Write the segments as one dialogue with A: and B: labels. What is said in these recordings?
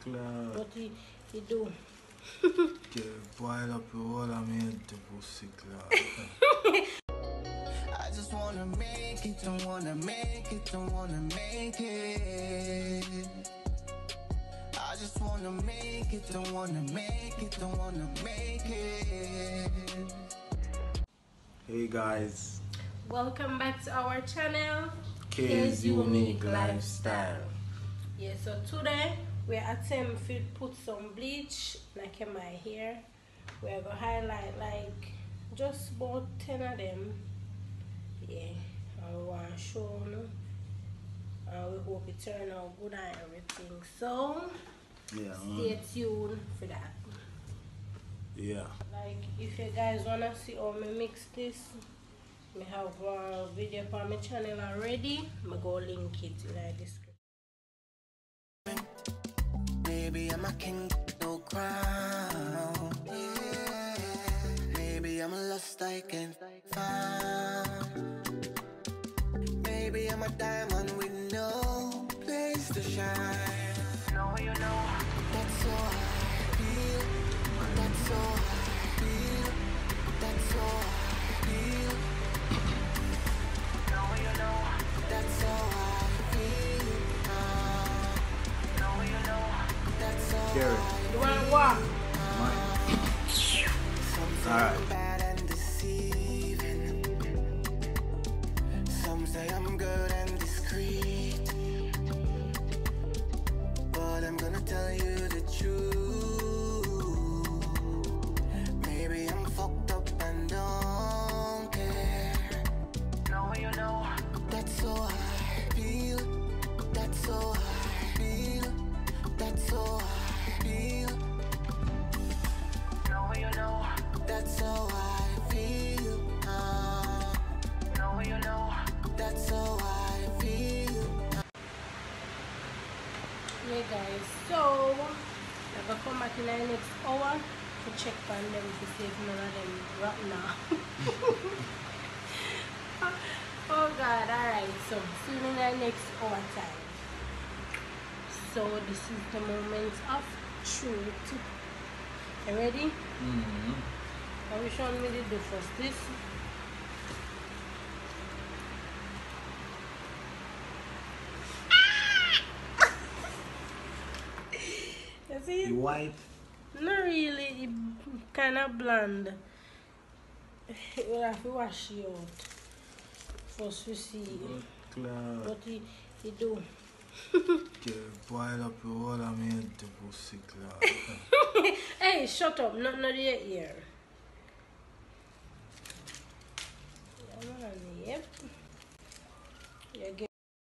A: class.
B: What he do?
A: Get boiled up your whole of me head to pussy class.
C: I just wanna make it, don't wanna make it, don't wanna make it. I just wanna make it, don't wanna make it, don't wanna make it.
A: Hey guys,
B: Welcome back to our channel,
A: Kay's Unique Lifestyle.
B: Yeah, so today we're attempting to put some bleach like in my hair. We're gonna highlight like just about 10 of them. Yeah, and we want to show you. And we hope it turn out good and everything. So
A: Yeah,
B: stay tuned for that.
A: Yeah.
B: Like if you guys wanna see how me mix this, I have a video on my channel already. I go link it in the description.
C: Maybe I'm a king, no crown. Yeah. Maybe I'm lost, I can't find. Maybe I'm a diamond with no place to shine. No, you know, that's so I feel. That's so I feel. That's so I feel. No, you know, that's so I feel. No, you know, that's so
A: Kerry.
B: You wanna walk?
A: Alright.
C: bad and deceiving. Some say I'm good and discreet, but I'm gonna tell you the truth. Maybe I'm fucked up and don't care. No, you know, that's so I feel. That's so I feel. That's so I feel. No, you know, that's how I feel. No, you know, that's how I feel.
B: Yeah guys, so I'm gonna come back in the next hour to check on them to see if none of them rot now. Oh god, alright, so see you in the next hour time. So this is the moment of truth. You ready? Are you showing me the do first? This. You see it?
A: You white?
B: Not really, it kind of blonde. We'll have to wash it out. First we see
A: Class.
B: what he do.
A: Get boiled up your whole of me head to pussy class.
B: Hey, shut up, not your ear. Yeah, man, yep. You get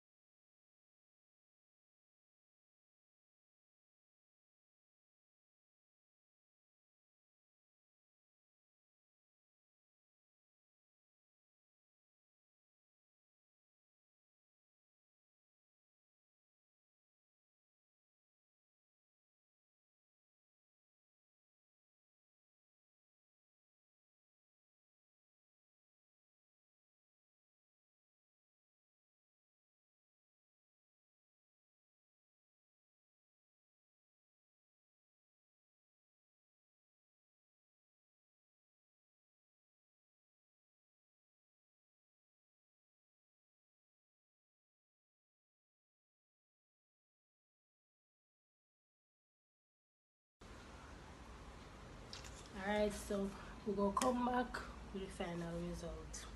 B: alright, so we go come back with the final result.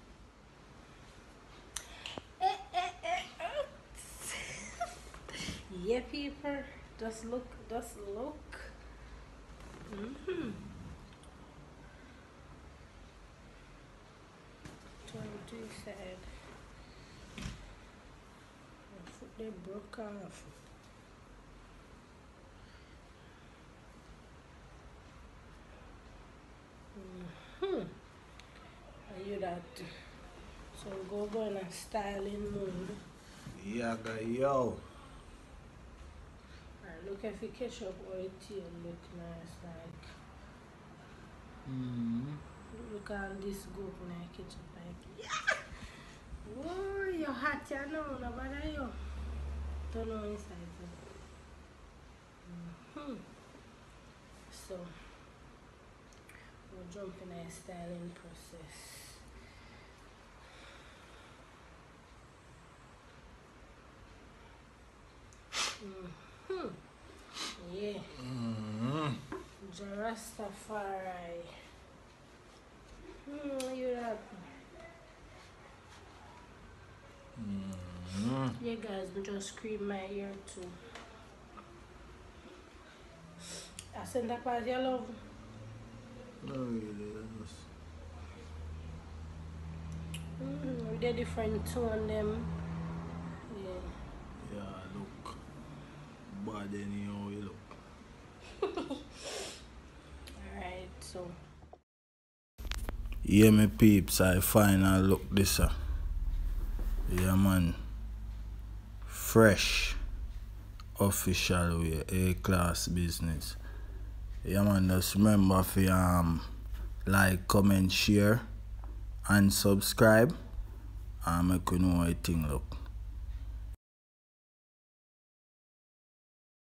B: Yeah, people, just look. Turn to the side. My foot they broke off. Are you that? So go in a styling mood.
A: Yeah, yo.
B: Alright, look if you catch up or your tail look nice like. Look at this goat when I catch up like. Yeah! Whoa, you're hot, you know, no bother you. Don't know inside. so we'll jump in a styling process. Yeah. Jarastafari. You happy? Yeah, guys, we just cream my ear too. I send that part your love.
A: No, really,
B: They're different too on them. Yeah.
A: yeah, look. Bad anyhow you look.
B: Alright, so.
A: Yeah, me peeps, I final look this. Yeah, man. Fresh. Official way. A-class business. Yeah, man, just remember to like, comment, share, and subscribe. And make you know how you think look.